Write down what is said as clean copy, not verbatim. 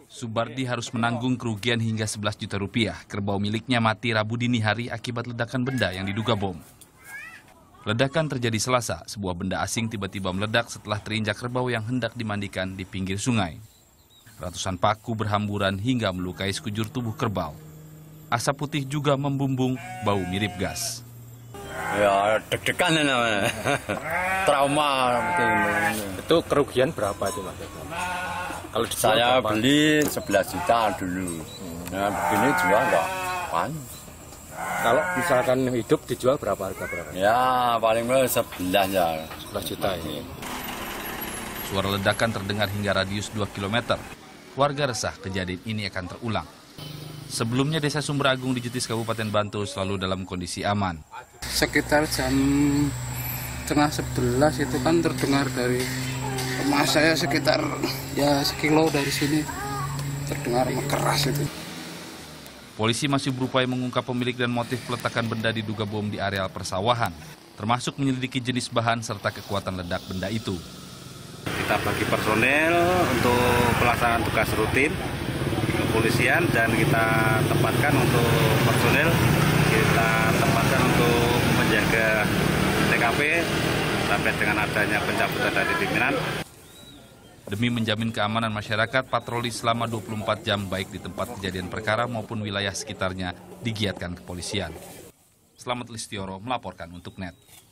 Subardi harus menanggung kerugian hingga 11 juta rupiah. Kerbau miliknya mati Rabu dini hari akibat ledakan benda yang diduga bom. Ledakan terjadi Selasa, sebuah benda asing tiba-tiba meledak setelah terinjak kerbau yang hendak dimandikan di pinggir sungai. Ratusan paku berhamburan hingga melukai sekujur tubuh kerbau. Asap putih juga membumbung, bau mirip gas. Ya deg-degan namanya. Trauma. Itu kerugian berapa itu Mas? Kalau saya beli 11 juta dulu. Nah, begini jual enggak? Pan. Kalau misalkan hidup dijual berapa harga berapa? Ya, paling murah 11 ya. 11 juta ini. Suara ledakan terdengar hingga radius 2 km. Warga resah kejadian ini akan terulang. Sebelumnya Desa Sumber Agung di Jetis Kabupaten Bantul selalu dalam kondisi aman. Sekitar jam setengah 11 itu kan terdengar dari rumah saya sekitar ya sekilo dari sini terdengar keras itu. Polisi masih berupaya mengungkap pemilik dan motif peletakan benda diduga bom di areal persawahan, termasuk menyelidiki jenis bahan serta kekuatan ledak benda itu. Kita bagi personel untuk pelaksanaan tugas rutin kepolisian dan kita tempatkan untuk personel, kita tempatkan untuk menjaga TKP sampai dengan adanya pencabutan dari pimpinan. Demi menjamin keamanan masyarakat, patroli selama 24 jam baik di tempat kejadian perkara maupun wilayah sekitarnya digiatkan kepolisian. Slamet Listioro melaporkan untuk NET.